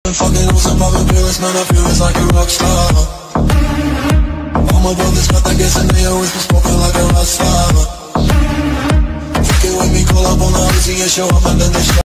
Fucking on some poppin' pills, man, I feel it's like a rock star. All my brothers got that gas and they always been smoking like a rock star. Fucking with me, call up on the Uzi and show up and then they